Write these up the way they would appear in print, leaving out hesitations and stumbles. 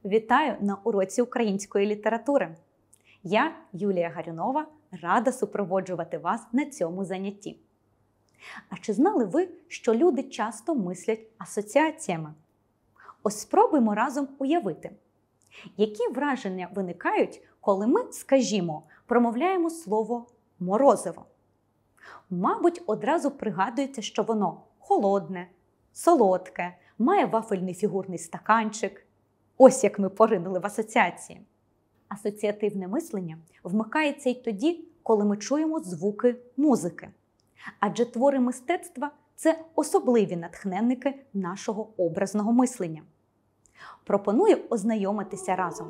Вітаю на уроці української літератури. Я, Юлія Гарюнова, рада супроводжувати вас на цьому занятті. А чи знали ви, що люди часто мислять асоціаціями? Ось спробуємо разом уявити, які враження виникають, коли ми, скажімо, промовляємо слово «морозиво». Мабуть, одразу пригадується, що воно холодне, солодке, має вафельний фігурний стаканчик. Ось як ми поринули в асоціації. Асоціативне мислення вмикається й тоді, коли ми чуємо звуки музики. Адже твори мистецтва – це особливі натхненники нашого образного мислення. Пропоную ознайомитися разом.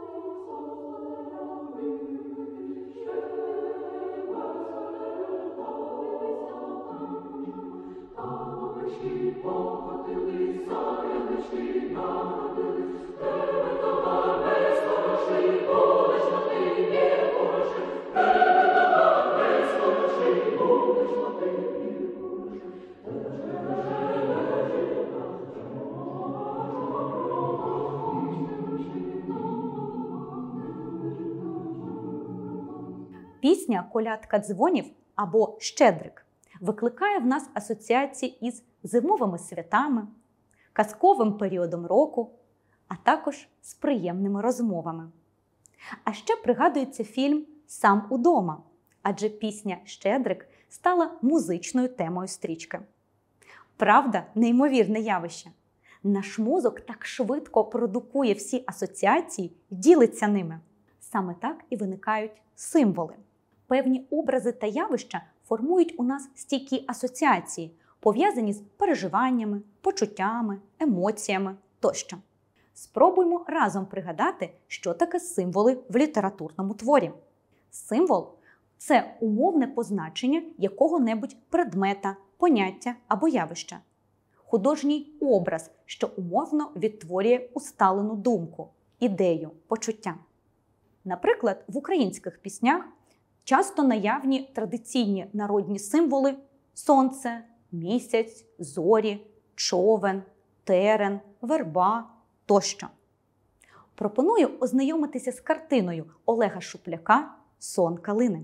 Пісня «Колядка дзвонів» або «Щедрик» викликає в нас асоціації із зимовими святами, казковим періодом року, а також з приємними розмовами. А ще пригадується фільм «Сам удома», адже пісня «Щедрик» стала музичною темою стрічки. Правда, неймовірне явище. Наш мозок так швидко продукує всі асоціації і ділиться ними. Саме так і виникають символи. Певні образи та явища формують у нас стійкі асоціації, пов'язані з переживаннями, почуттями, емоціями тощо. Спробуймо разом пригадати, що таке символи в літературному творі. Символ – це умовне позначення якого-небудь предмета, поняття або явища. Художній образ, що умовно відтворює усталену думку, ідею, почуття. Наприклад, в українських піснях часто наявні традиційні народні символи – сонце, місяць, зорі, човен, терен, верба тощо. Пропоную ознайомитися з картиною Олега Шупляка «Сон калини».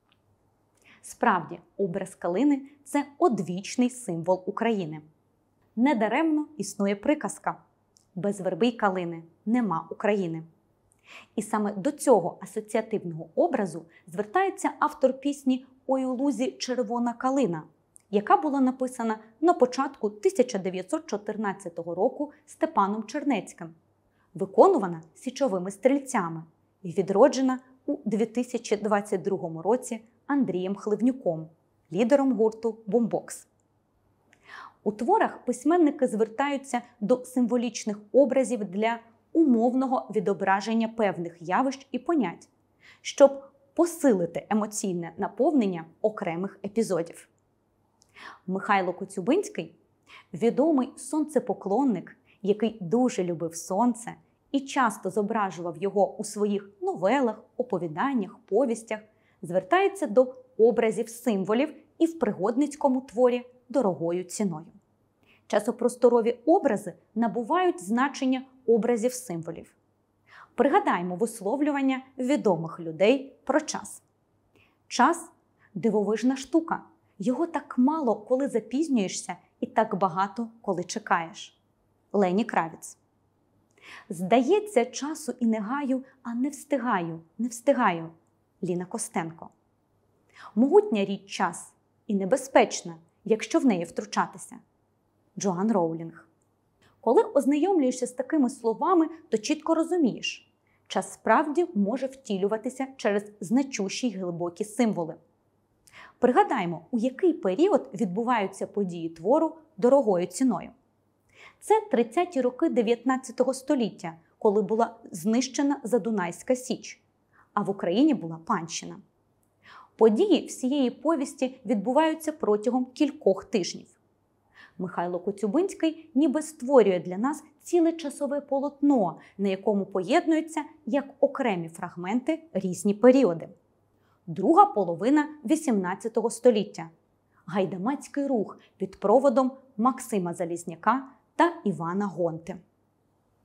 Справді, образ калини – це одвічний символ України. Недаремно існує приказка «Без верби й калини нема України». І саме до цього асоціативного образу звертається автор пісні «Ой у лузі червона калина», яка була написана на початку 1914 року Степаном Чернецьким, виконувана січовими стрільцями і відроджена у 2022 році Андрієм Хливнюком, лідером гурту «Бумбокс». У творах письменники звертаються до символічних образів для умовного відображення певних явищ і понять, щоб посилити емоційне наповнення окремих епізодів. Михайло Коцюбинський – відомий сонцепоклонник, який дуже любив сонце і часто зображував його у своїх новелах, оповіданнях, повістях, звертається до образів символів і в пригодницькому творі «Дорогою ціною». Часопросторові образи набувають значення образів символів. Пригадаймо висловлювання відомих людей про час. Час – дивовижна штука. Його так мало, коли запізнюєшся, і так багато, коли чекаєш. Лені Кравіц. Здається, часу і не гаю, а не встигаю. Ліна Костенко. Могутня річ час і небезпечна, якщо в неї втручатися. Джоан Роулінг. Коли ознайомлюєшся з такими словами, то чітко розумієш, час справді може втілюватися через значущі й глибокі символи. Пригадаймо, у який період відбуваються події твору «Дорогою ціною». Це 30-ті роки 19 століття, коли була знищена Задунайська Січ, а в Україні була панщина. Події всієї повісті відбуваються протягом кількох тижнів. Михайло Коцюбинський ніби створює для нас ціле часове полотно, на якому поєднуються як окремі фрагменти різні періоди. Друга половина XVIII століття. Гайдамацький рух під проводом Максима Залізняка та Івана Гонти.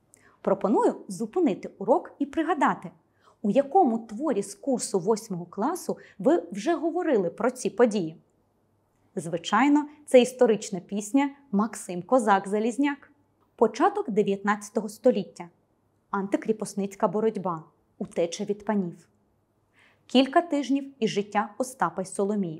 Пропоную зупинити урок і пригадати, у якому творі з курсу 8 класу ви вже говорили про ці події. Звичайно, це історична пісня «Максим Козак-Залізняк». Початок 19 століття. Антикріпосницька боротьба. Утеча від панів. Кілька тижнів із життя Остапа й Соломії.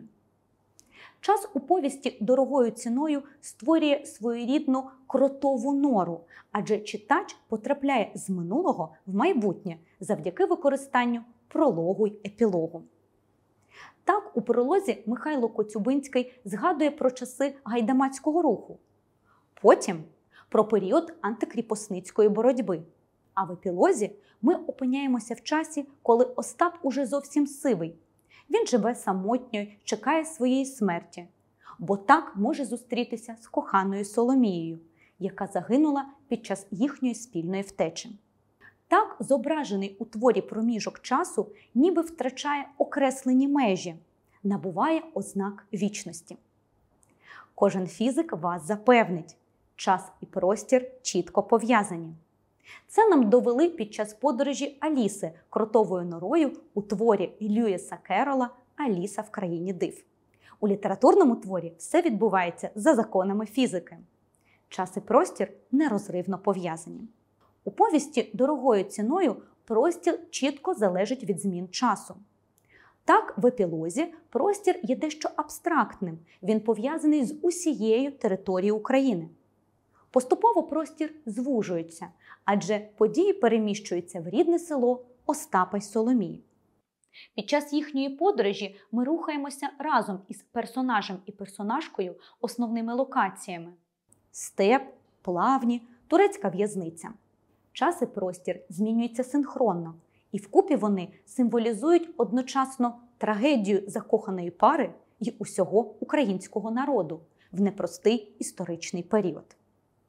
Час у повісті дорогою ціною створює своєрідну кротову нору, адже читач потрапляє з минулого в майбутнє завдяки використанню прологу й епілогу. Так, у пролозі Михайло Коцюбинський згадує про часи гайдамацького руху, потім про період антикріпосницької боротьби, а в епілозі ми опиняємося в часі, коли Остап уже зовсім сивий. Він живе самотньо, чекає своєї смерті, бо так може зустрітися з коханою Соломією, яка загинула під час їхньої спільної втечі. Так зображений у творі проміжок часу ніби втрачає окреслені межі, набуває ознак вічності. Кожен фізик вас запевнить, час і простір чітко пов'язані. Це нам довели під час подорожі Аліси кротовою норою у творі Льюіса Керрола «Аліса в країні див». У літературному творі все відбувається за законами фізики. Час і простір нерозривно пов'язані. У повісті «Дорогою ціною» простір чітко залежить від змін часу. Так, в епілозі простір є дещо абстрактним, він пов'язаний з усією територією України. Поступово простір звужується, адже події переміщуються в рідне село Остапа й Соломії. Під час їхньої подорожі ми рухаємося разом із персонажем і персонажкою основними локаціями – степ, плавні, турецька в'язниця. Час і простір змінюються синхронно, і вкупі вони символізують одночасно трагедію закоханої пари і усього українського народу в непростий історичний період.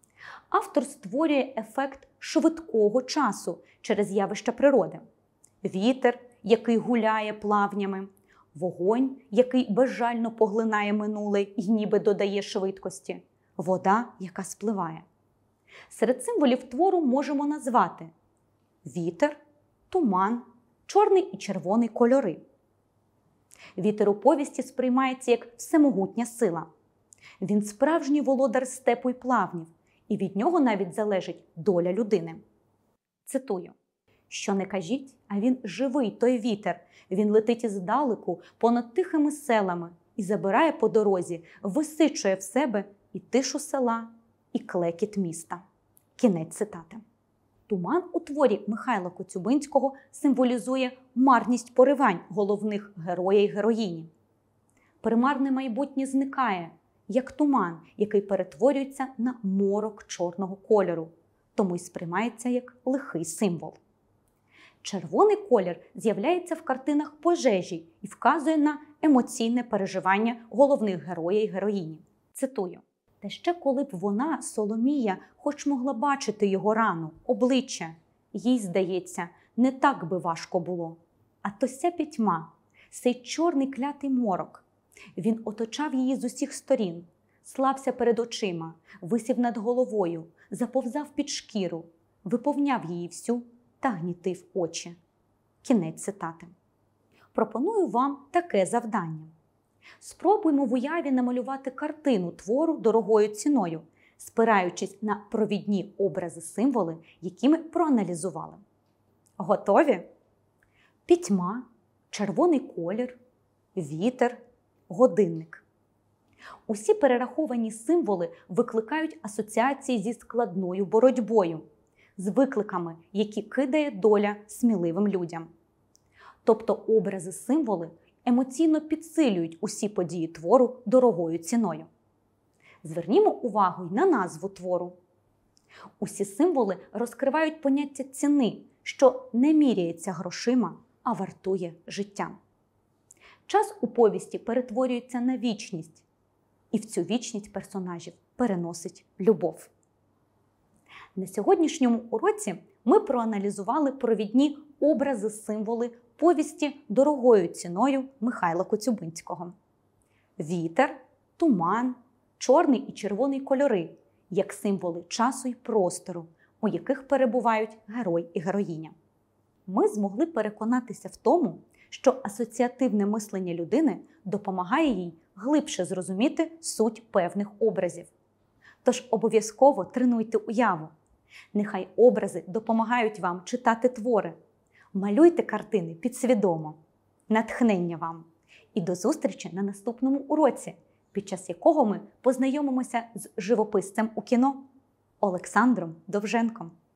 Автор створює ефект швидкого часу через явища природи. Вітер, який гуляє плавнями, вогонь, який безжально поглинає минуле і ніби додає швидкості, вода, яка спливає. Серед символів твору можемо назвати вітер, туман, чорний і червоний кольори. Вітер у повісті сприймається як всемогутня сила. Він справжній володар степу й плавнів, і від нього навіть залежить доля людини. Цитую. «Що не кажіть, а він живий, той вітер. Він летить іздалеку, понад тихими селами і забирає по дорозі, висичує в себе і тишу села, і клекіт міста». Кінець цитати. Туман у творі Михайла Коцюбинського символізує марність поривань головних героя й героїні. Примарне майбутнє зникає, як туман, який перетворюється на морок чорного кольору, тому й сприймається як лихий символ. Червоний колір з'являється в картинах пожежі і вказує на емоційне переживання головних героя й героїні. Цитую. «Та ще коли б вона, Соломія, хоч могла бачити його рану, обличчя, їй, здається, не так би важко було. А то ся пітьма, сей чорний клятий морок. Він оточав її з усіх сторін, слався перед очима, висів над головою, заповзав під шкіру, виповняв її всю та гнітив очі». Кінець цитати. Пропоную вам таке завдання. Спробуймо в уяві намалювати картину твору «Дорогою ціною», спираючись на провідні образи-символи, які ми проаналізували. Готові? Пітьма, червоний колір, вітер, годинник. Усі перераховані символи викликають асоціації зі складною боротьбою, з викликами, які кидає доля сміливим людям. Тобто образи-символи емоційно підсилюють усі події твору «Дорогою ціною». Звернімо увагу й на назву твору. Усі символи розкривають поняття ціни, що не міряється грошима, а вартує життя. Час у повісті перетворюється на вічність, і в цю вічність персонажів переносить любов. На сьогоднішньому уроці ми проаналізували провідні образи-символи повісті «Дорогою ціною» Михайла Коцюбинського. Вітер, туман, чорний і червоний кольори – як символи часу і простору, у яких перебувають герой і героїня. Ми змогли переконатися в тому, що асоціативне мислення людини допомагає їй глибше зрозуміти суть певних образів. Тож обов'язково тренуйте уяву. Нехай образи допомагають вам читати твори. Малюйте картини підсвідомо. Натхнення вам! І до зустрічі на наступному уроці, під час якого ми познайомимося з живописцем у кіно Олександром Довженком.